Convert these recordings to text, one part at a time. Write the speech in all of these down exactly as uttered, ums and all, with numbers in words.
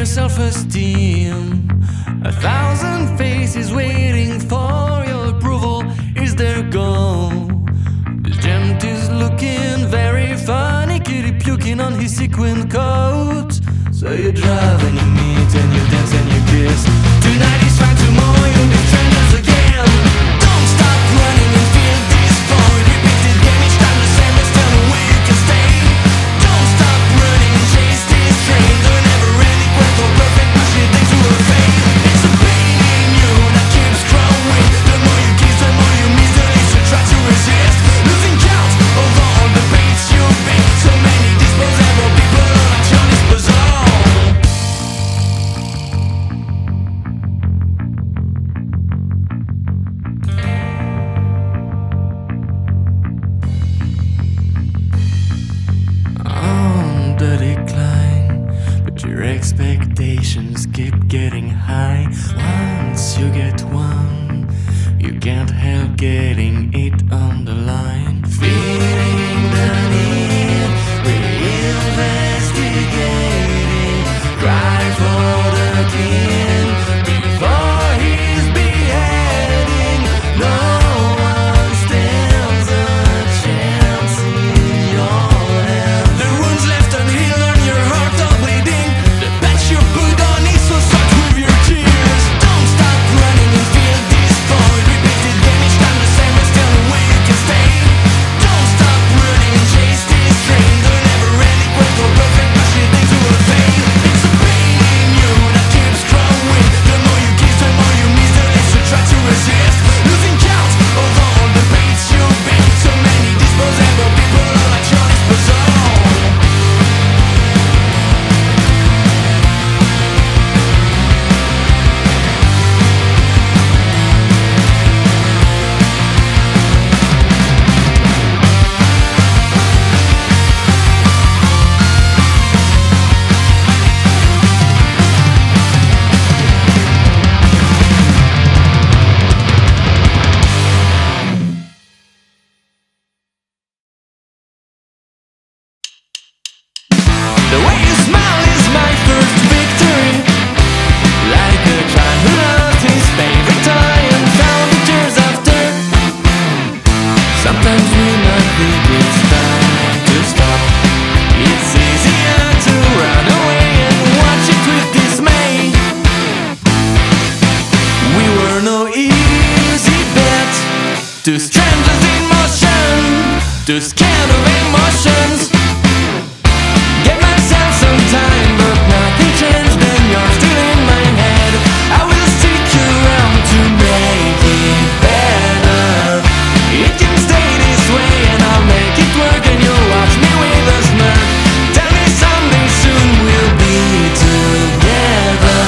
self-esteem. A thousand faces waiting for your approval is their goal. This gent is looking very funny, kitty puking on his sequin coat. So you drive and you meet and you dance and you kiss. Tonight is fine, tomorrow you'll be strangers again. Don't stop running and feel this void. Repeated game each time the same, let's tell me where you can stay. Don't stop running and chase this train. The never-ending quest for perfect machine things to a fade. It's a pain in you that keeps growing. The more you kiss, the more you miss, the least you try to resist. Losing count of all the baits you've been. So many disposable people at your disposal. On the decline, but your expectations keep getting high. Once you get one, you can't help getting it on the line. Feeling the need, re-investigating. Cry for the king before his beheading. No one stands a chance in your hands. The wounds left unhealed on your heart are bleeding. The patch you put on is so soft with your tears. Don't stop running and feel this void. Repeated game each time the same, let's tell me where you can stay. Don't stop running and chase this train. The never-ending quest for perfect machine things to a fade. It's a pain in you that keeps growing. The more you kiss, the more you miss, the less you try to resist. Losing count of all the baits you've been. So many disposable people all at your disposal. The way you smile is my first victory. Like a child who lost his favorite toy and found it years after. Sometimes we might think it's time to stop. It's easier to run away and watch it with dismay. We were no easy bet. Two strangers in motion, too scared of emotions. Gave myself some time, but nothing changed, and you're still in my head. I will stick around to make it better. It can stay this way, and I'll make it work, and you'll watch me with a smirk. Tell me someday soon we'll be together.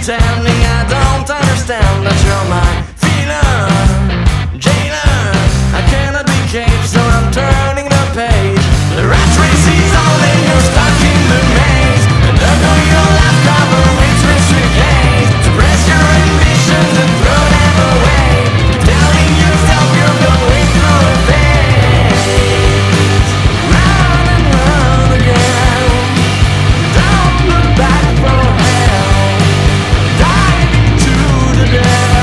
pretending I don't understand that you're my feeler, jailer. I cannot be caged, so I'm turning the page. The rat race is on and you're stuck in the maze. And under your lap cover it's mystery gaze. Suppress your ambitions and throw them away. Telling yourself you're going through a phase. Round and round again. Don't look back for hell. Dive into the depths.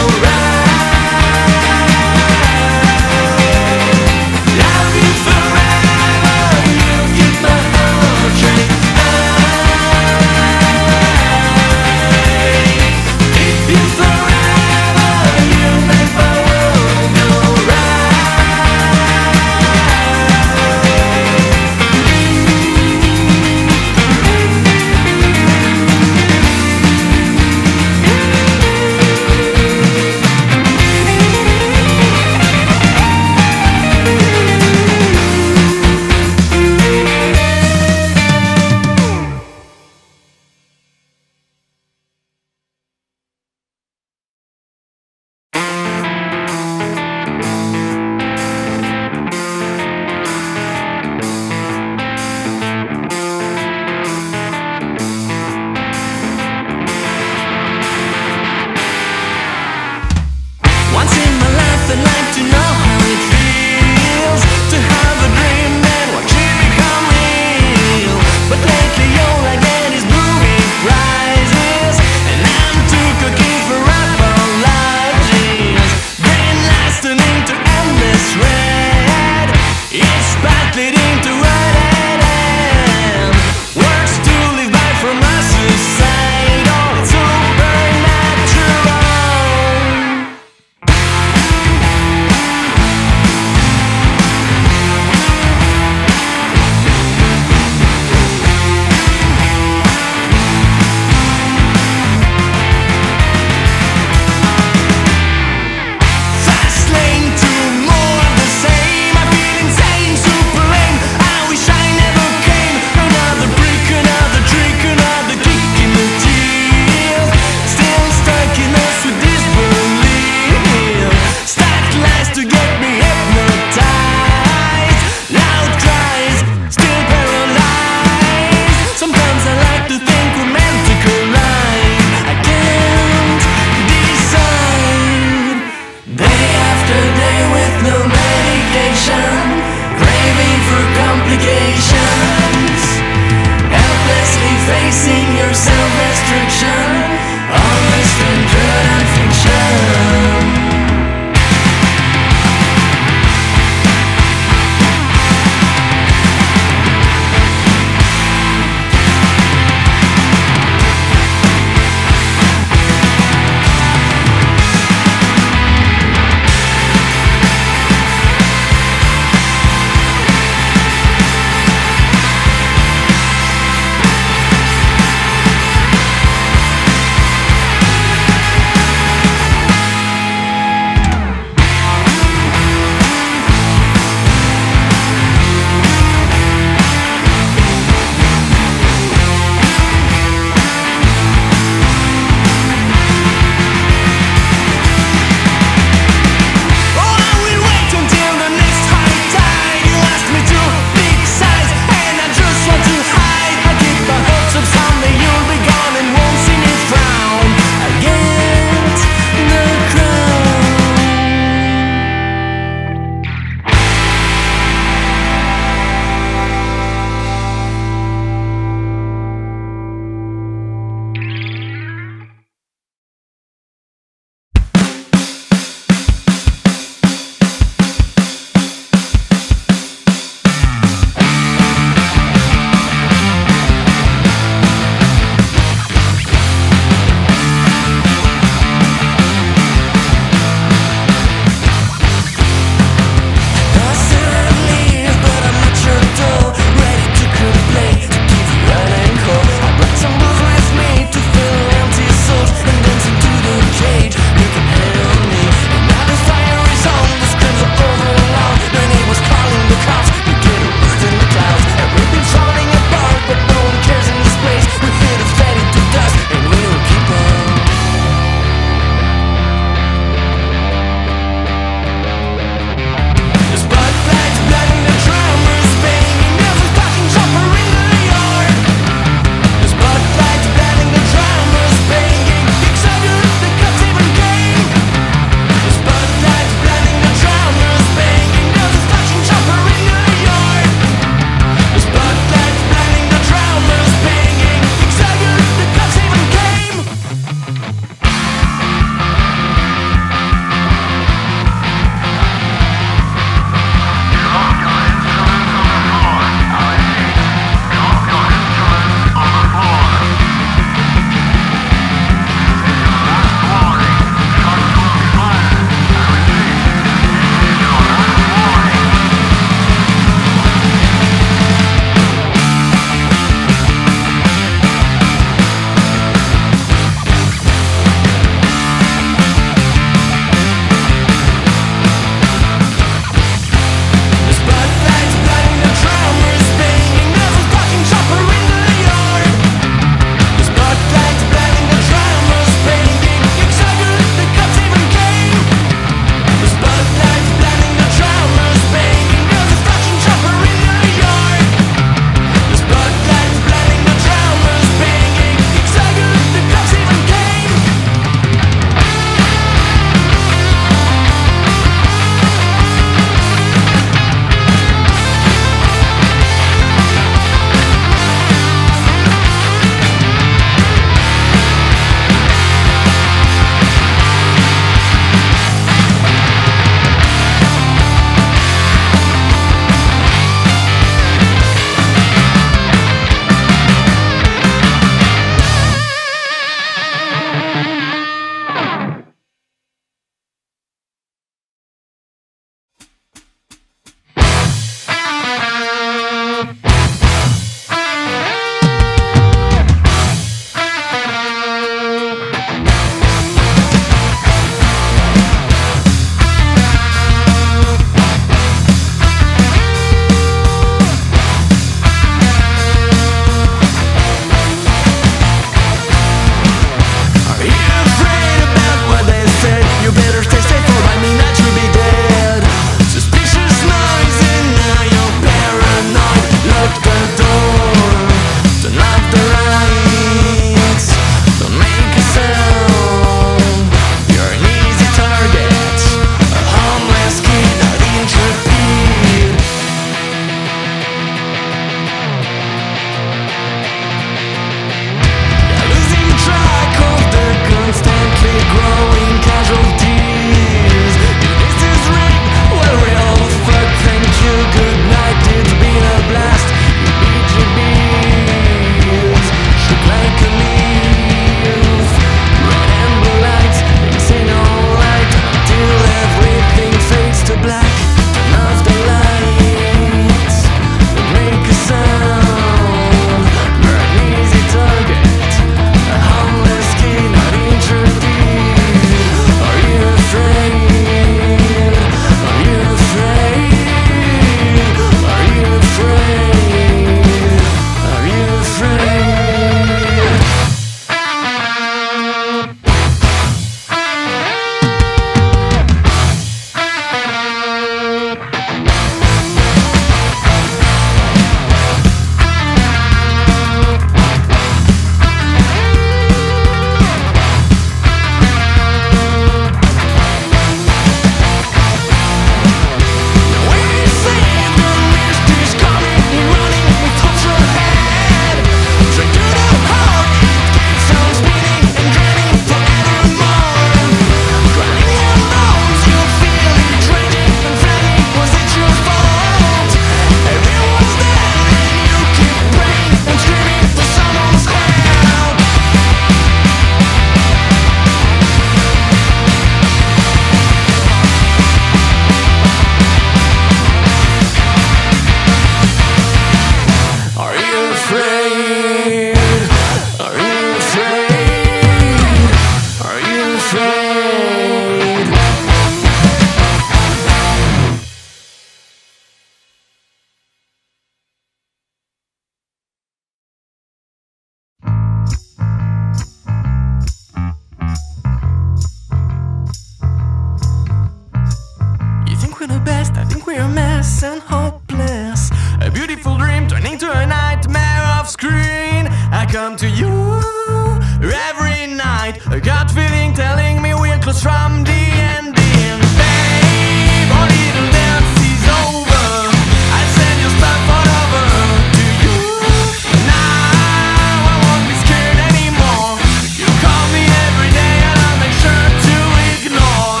best. I think we're a mess and hopeless. A beautiful dream turning to a nightmare off screen. I come to you every night, a gut feeling telling me we're close from the ending. Babe, our little dance is over. I send your stuff all over to you. Now I won't be scared anymore. You call me every day and I'll make sure to ignore.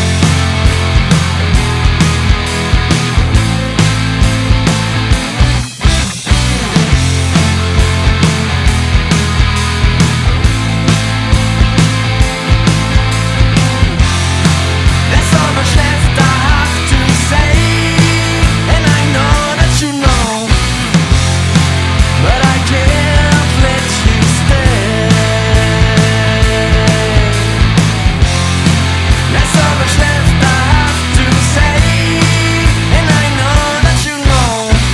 There's so much left I have to say, and I know that you know, but I can't let you stay. There's so much left I have to say, and I know that you know,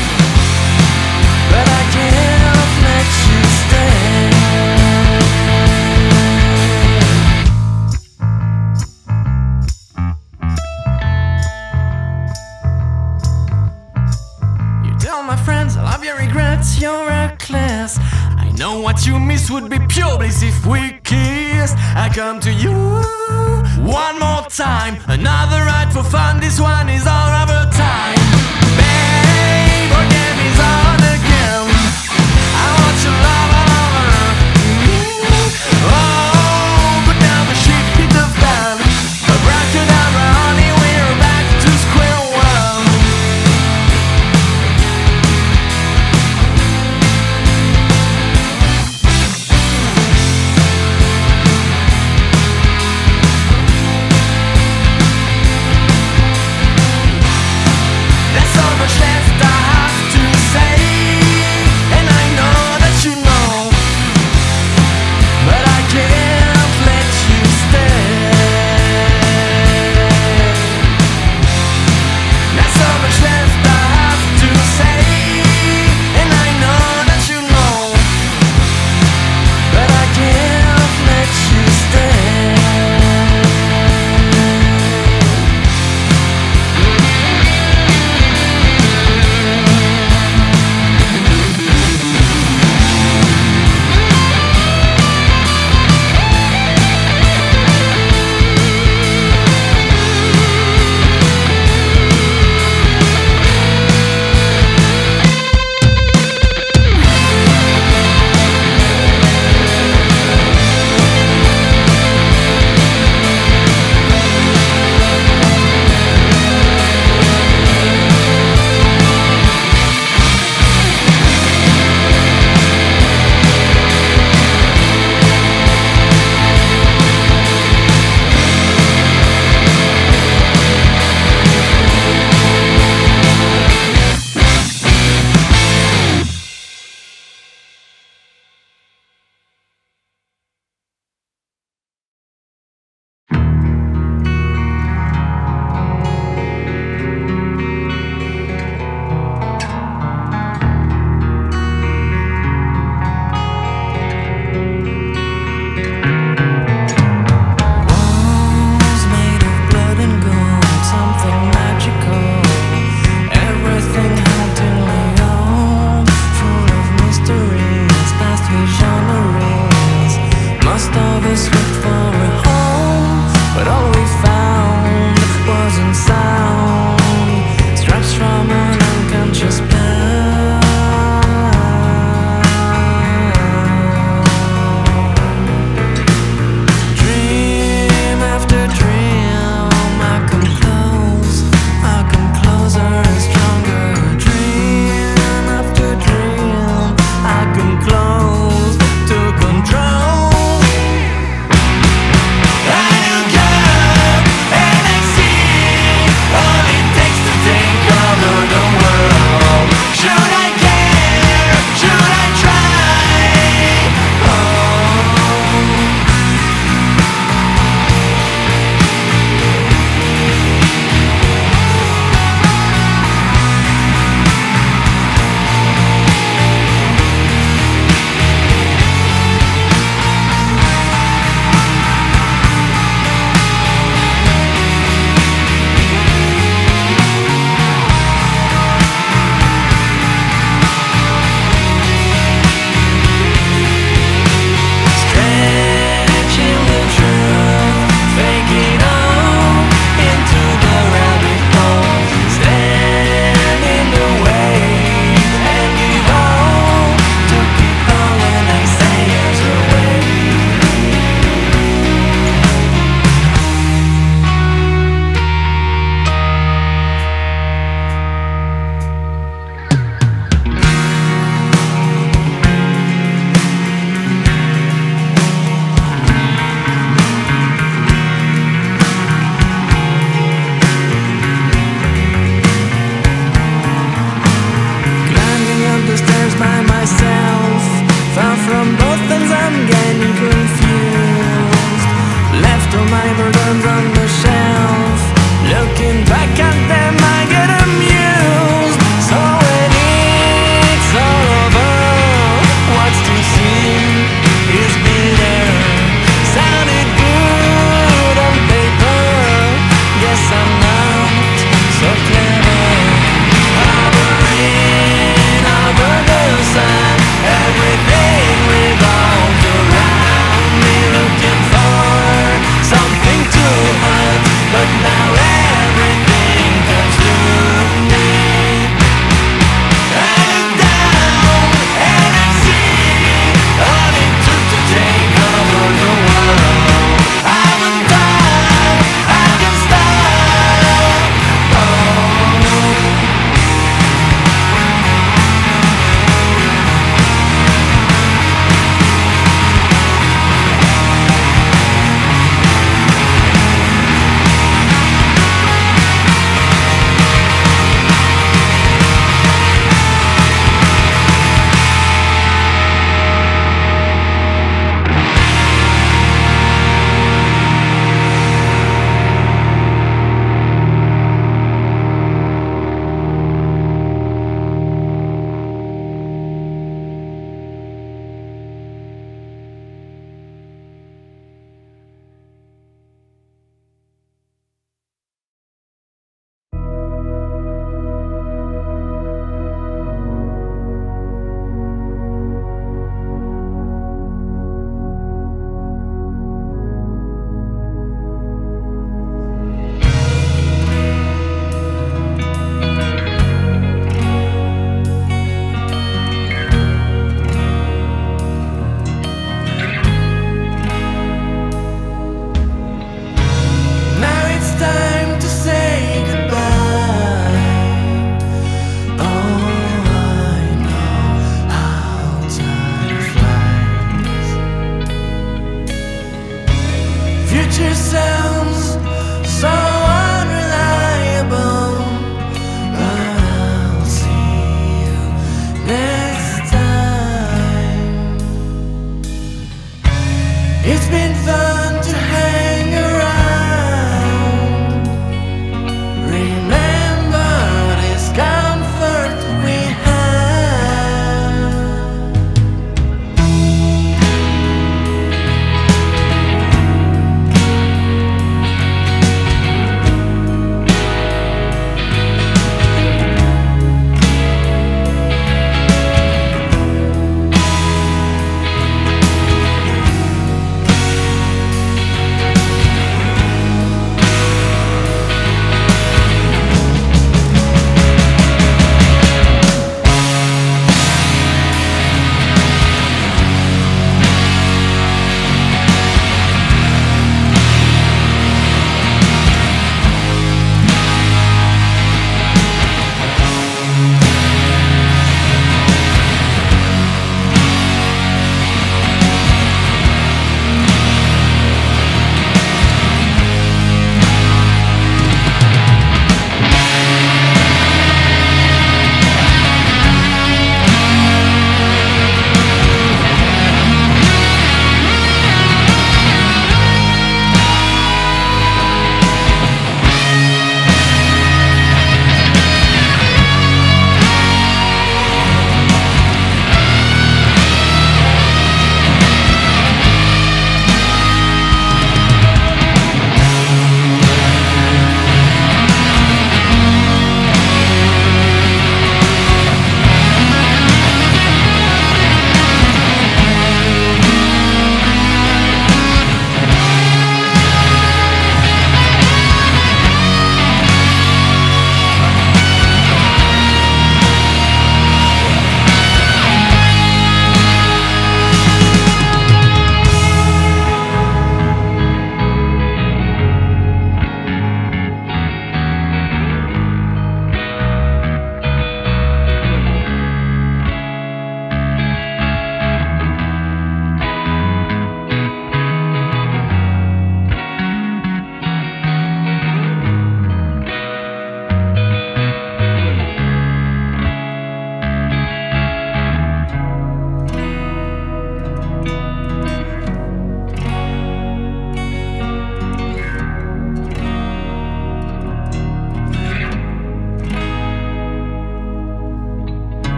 but I can't let you stay. You tell my friends I love your regrets, you're a class. I know what you miss would be pure bliss if we kissed. I come to you one more time, another ride for fun, this one is all of our time. Babe, our game is on again. I want your love all over me. Oh, but now the shit hit the fan. Abracadabra, honey, we're back to square one. There's so much left